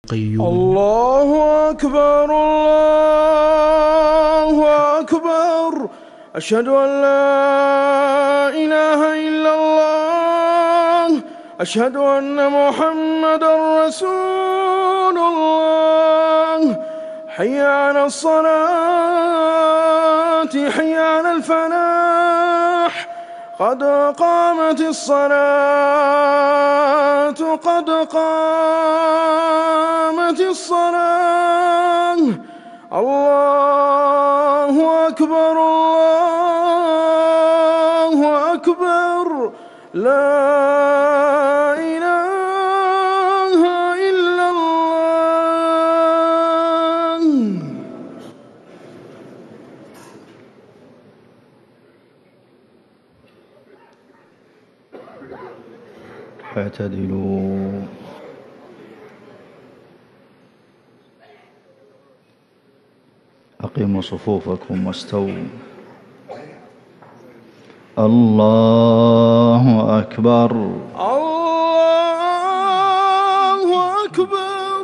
قيوم. الله أكبر الله أكبر. أشهد أن لا إله إلا الله. أشهد أن محمدًا رسول الله. حي على الصلاة حي على الفلاح. قد قامت الصلاة قد قامت الصلاة. الله أكبر الله أكبر. لا إله إلا الله. اعتدلوا. أقيموا صفوفكم واستووا. الله أكبر الله أكبر.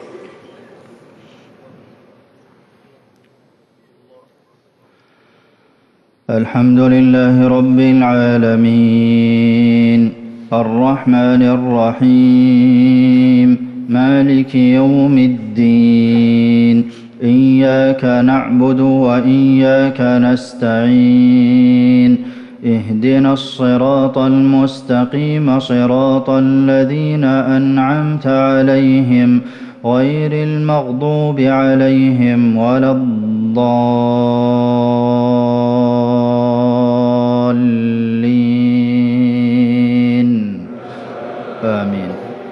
الحمد لله رب العالمين الرحمن الرحيم مالك يوم الدين إياك نعبد وإياك نستعين اهدنا الصراط المستقيم صراط الذين أنعمت عليهم غير المغضوب عليهم ولا الضالين آمين.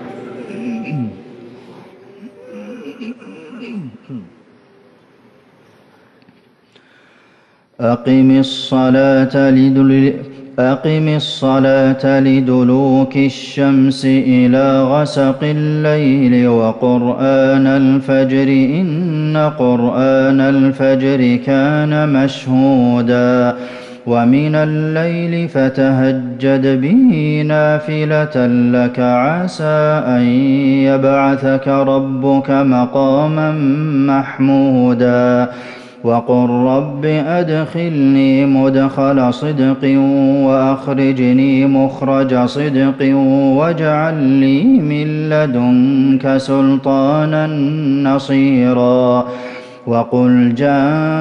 أقم الصلاة لدلوك الشمس إلى غسق الليل وقرآن الفجر إن قرآن الفجر كان مشهودا ومن الليل فتهجد به نافلة لك عسى أن يبعثك ربك مقاما محمودا وقل رب أدخلني مدخل صدق وأخرجني مخرج صدق واجعل لي من لدنك سلطانا نصيرا وقل جاء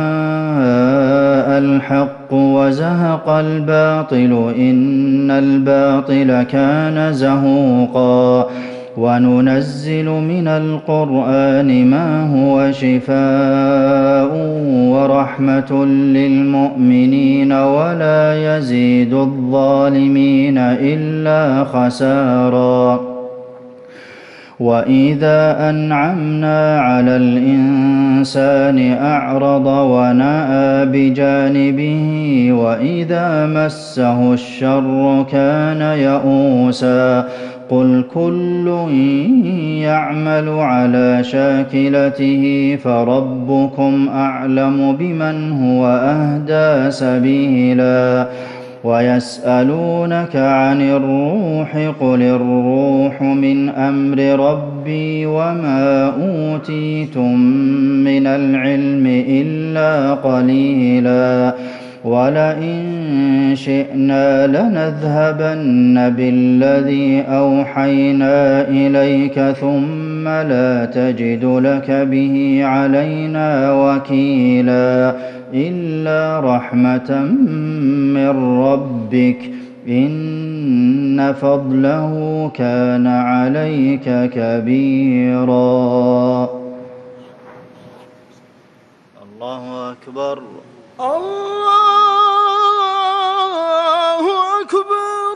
الحق وزهق الباطل إن الباطل كان زهوقا وننزل من القرآن ما هو شفاء ورحمة للمؤمنين ولا يزيد الظالمين إلا خسارا وإذا أنعمنا على الإنسان أعرض ونأى بجانبه وإذا مسه الشر كان يئوسا قل كل يعمل على شاكلته فربكم أعلم بمن هو أهدى سبيلا ويسألونك عن الروح قل الروح من أمر ربي وما أوتيتم من العلم إلا قليلا ولئن شئنا لنذهبن بالذي أوحينا إليك ثم لا تجد لك به علينا وكيلا إلا رحمة من ربك إن فضله كان عليك كبيرا. الله أكبر الله أكبر.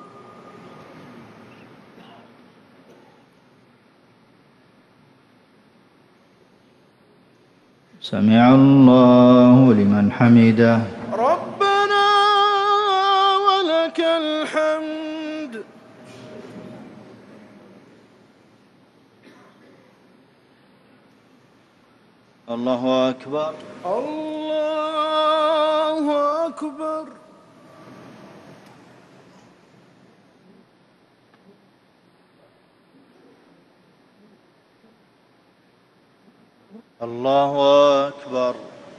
سمع الله لمن حمده ربنا ولك الحمد. الله أكبر الله أكبر. الله أكبر.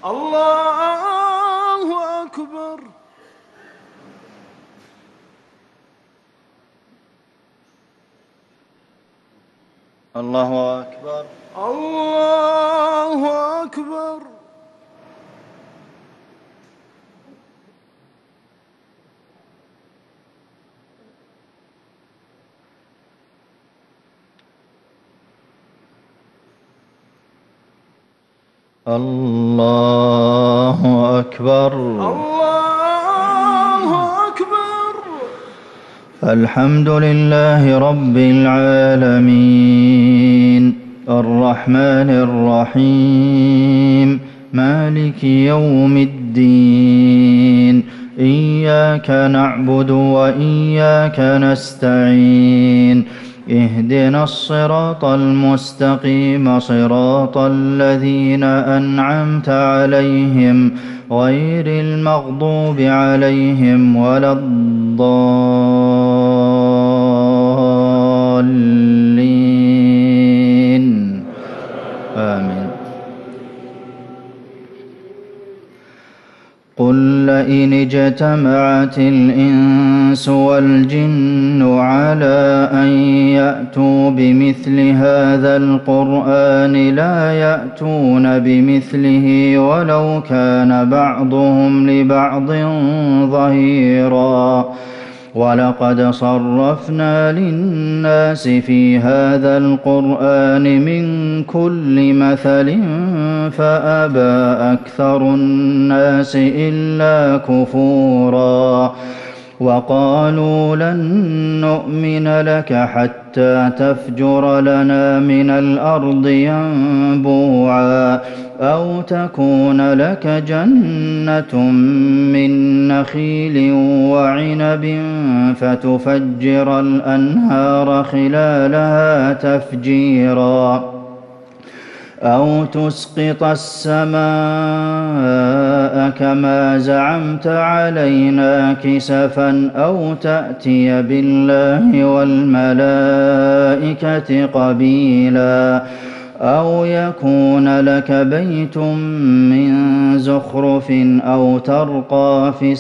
الله أكبر. الله أكبر. الله أكبر. الله أكبر. الله أكبر. الحمد لله رب العالمين الرحمن الرحيم مالك يوم الدين إياك نعبد وإياك نستعين اهدنا الصراط المستقيم صراط الذين أنعمت عليهم غير المغضوب عليهم ولا الضالين آمين. قل لئن اجتمعت الإنس والجن على أن يأتوا بمثل هذا القرآن لا يأتون بمثله ولو كان بعضهم لبعض ظهيرا ولقد صرفنا للناس في هذا القرآن من كل مثل فأبى أكثر الناس إلا كفورا وقالوا لن نؤمن لك حتى تفجر لنا من الأرض ينبوعا أو تكون لك جنة من نخيل وعنب فتفجر الأنهار خلالها تفجيرا أو تسقط السماء كما زعمت علينا كسفا أو تأتي بالله والملائكة قبيلا أو يكون لك بيت من زخرف أو ترقى في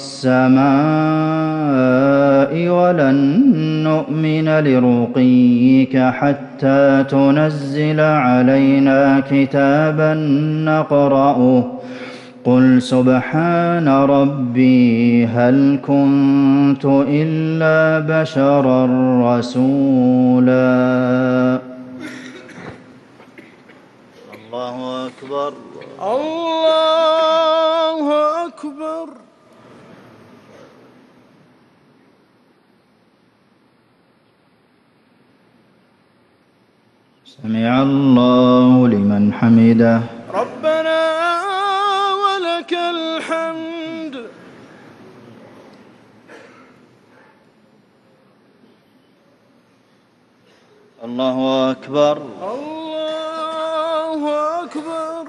السماء ولن نؤمن لرقيك حتى تنزل علينا كتابا نقرأه قل سبحان ربي هل كنت إلا بشرا رسولا. الله أكبر. الله أكبر. سمع الله لمن حمده. ربنا ولك الحمد. الله أكبر. الله أكبر.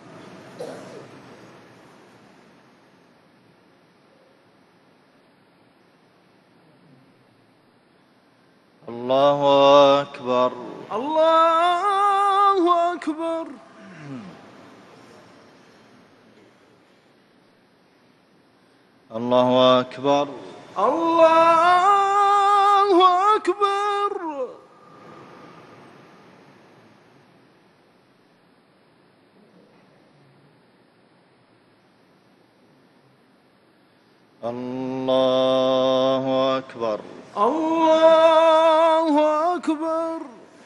الله أكبر. الله أكبر. الله أكبر. الله أكبر. الله أكبر. الله أكبر.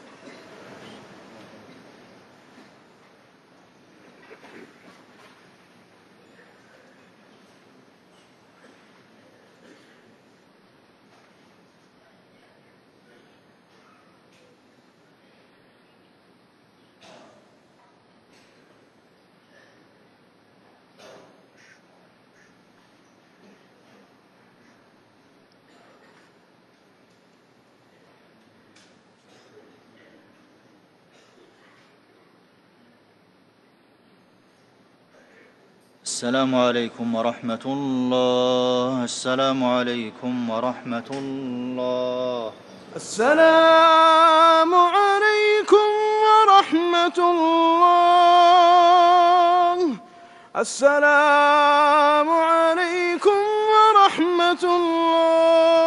السلام عليكم ورحمة الله. السلام عليكم ورحمة الله. السلام عليكم ورحمة الله. السلام عليكم ورحمة الله.